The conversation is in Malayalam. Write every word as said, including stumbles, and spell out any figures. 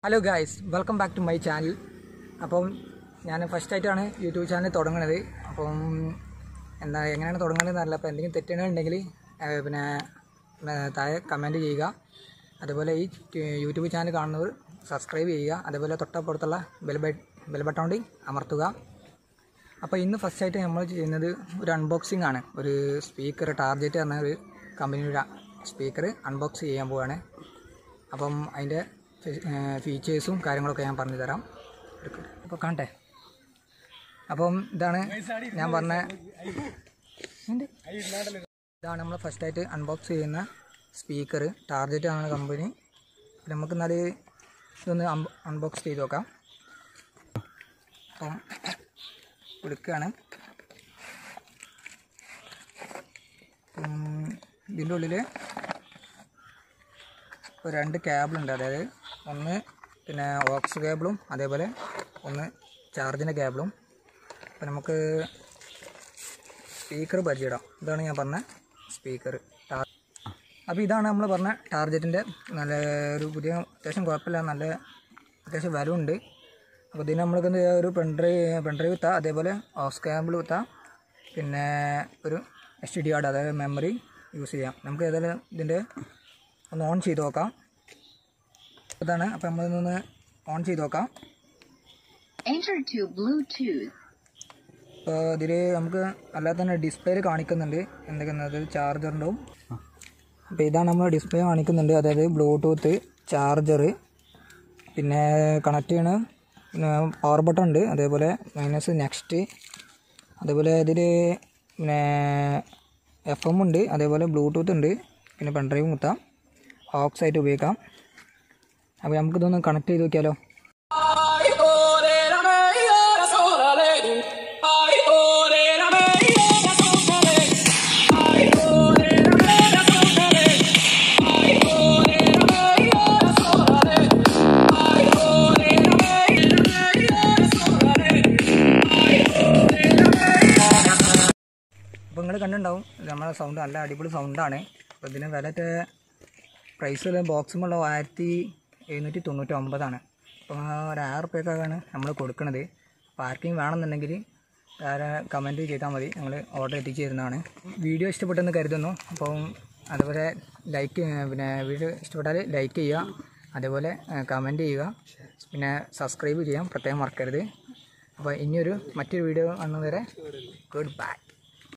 Hello guys, welcome back to my channel. അപ്പം ഞാൻ ഫസ്റ്റായിട്ടാണ് യൂട്യൂബ് ചാനൽ തുടങ്ങുന്നത്. അപ്പം എന്താ എങ്ങനെയാണ് തുടങ്ങുന്നതെന്നറിയില്ല. അപ്പോൾ എന്തെങ്കിലും തെറ്റുകളുണ്ടെങ്കിൽ പിന്നെ താഴെ കമൻറ്റ് ചെയ്യുക. അതുപോലെ ഈ യൂട്യൂബ് ചാനൽ കാണുന്നവർ സബ്സ്ക്രൈബ് ചെയ്യുക. അതുപോലെ തൊട്ടപ്പുറത്തുള്ള ബെൽ ബൈ ബെൽ ബട്ടൺ കൂടി അമർത്തുക. അപ്പോൾ ഇന്ന് ഫസ്റ്റായിട്ട് നമ്മൾ ചെയ്യുന്നത് ഒരു അൺബോക്സിംഗ് ആണ്. ഒരു സ്പീക്കർ ടാർജറ്റ് എന്ന ഒരു കമ്പനിയുടെ സ്പീക്കർ അൺബോക്സ് ചെയ്യാൻ പോവുകയാണ്. അപ്പം അതിൻ്റെ ഫീച്ചേഴ്സും കാര്യങ്ങളൊക്കെ ഞാൻ പറഞ്ഞു തരാം. അപ്പോൾ കാണട്ടെ. അപ്പം ഇതാണ് ഞാൻ പറഞ്ഞ ഇതാണ് നമ്മൾ ഫസ്റ്റായിട്ട് അൺബോക്സ് ചെയ്യുന്ന സ്പീക്കർ. ടാർജറ്റ് ആണ് കമ്പനി. നമുക്ക് എന്നാൽ ഇതൊന്ന് അൺബോക്സ് ചെയ്ത് നോക്കാം. അപ്പം എടുക്കുകയാണ്. ഇതിൻ്റെ ഉള്ളിൽ ഒരു രണ്ട് കേബിളുണ്ട്. അതായത് ഒന്ന് പിന്നെ ഓക്സ് കേബിളും അതേപോലെ ഒന്ന് ചാർജിൻ്റെ കേബിളും. അപ്പോൾ നമുക്ക് സ്പീക്കർ പരിചയപ്പെടാം. ഇതാണ് ഞാൻ പറഞ്ഞ സ്പീക്കർ. അപ്പോൾ ഇതാണ് നമ്മൾ പറഞ്ഞ ടാർജറ്റിൻ്റെ നല്ല ഒരു പുതിയ അത്യാവശ്യം കുഴപ്പമില്ല, നല്ല അത്യാവശ്യം വില ഉണ്ട്. അപ്പോൾ ഇതിന് നമ്മൾക്ക് ഒരു പെൺഡ്രൈവ് പെൺഡ്രൈവ് കുത്താം, അതേപോലെ ഓക്സ് കേബിൾ കുത്താം, പിന്നെ ഒരു എസ് ടി ഡി കാർഡ് അതായത് മെമ്മറി യൂസ് ചെയ്യാം. നമുക്ക് ഏതായാലും ഇതിൻ്റെ ഒന്ന് ഓൺ ചെയ്ത് നോക്കാം. ഇതാണ്. അപ്പോൾ നമ്മളിതൊന്ന് ഓൺ ചെയ്ത് നോക്കാം. അപ്പോൾ ഇതിൽ നമുക്ക് അല്ലാതെ തന്നെ ഡിസ്പ്ലേയിൽ കാണിക്കുന്നുണ്ട് എന്തൊക്കെയാണത് ചാർജറിൻ്റെവും. അപ്പോൾ ഇതാണ് നമ്മൾ ഡിസ്പ്ലേ കാണിക്കുന്നുണ്ട്. അതായത് ബ്ലൂടൂത്ത്, ചാർജർ, പിന്നെ കണക്ട് ചെയ്യണ പവർ ബട്ടൺ ഉണ്ട്, അതേപോലെ മൈനസ് നെക്സ്റ്റ്, അതേപോലെ ഇതിൽ പിന്നെ എഫ് എം ഉണ്ട്, അതേപോലെ ബ്ലൂടൂത്ത് ഉണ്ട്, പിന്നെ പെൺഡ്രൈവ് കുത്താം, ഓക്സ് ആയിട്ട് ഉപയോഗിക്കാം. അപ്പോൾ നമുക്കിതൊന്ന് കണക്ട് ചെയ്ത് നോക്കിയാലോ. അപ്പോൾ നിങ്ങൾ കണ്ടിട്ടുണ്ടാവും നമ്മളെ സൗണ്ട് നല്ല അടിപൊളി സൗണ്ടാണ്. അപ്പോൾ ഇതിന് വിലത്തെ പ്രൈസ് ബോക്സുമുള്ള ആയിരത്തി എഴുന്നൂറ്റി തൊണ്ണൂറ്റി ഒമ്പതാണ്. അപ്പോൾ ഒരു ആയിരം റുപ്യക്കാണ് നമ്മൾ കൊടുക്കുന്നത്. അപ്പോൾ ആർക്കെങ്കിലും വേണമെന്നുണ്ടെങ്കിൽ വേറെ കമൻറ്റ് ചെയ്താൽ മതി, ഞങ്ങൾ ഓർഡർ എത്തിച്ച് തരുന്നതാണ്. വീഡിയോ ഇഷ്ടപ്പെട്ടെന്ന് കരുതുന്നു. അപ്പം അതുപോലെ ലൈക്ക് പിന്നെ വീഡിയോ ഇഷ്ടപ്പെട്ടാൽ ലൈക്ക് ചെയ്യുക, അതേപോലെ കമൻറ്റ് ചെയ്യുക, പിന്നെ സബ്സ്ക്രൈബ് ചെയ്യാൻ പ്രത്യേകം മറക്കരുത്. അപ്പോൾ ഇനിയൊരു മറ്റൊരു വീഡിയോ കാണുന്നതുവരെ ഗുഡ് ബൈ.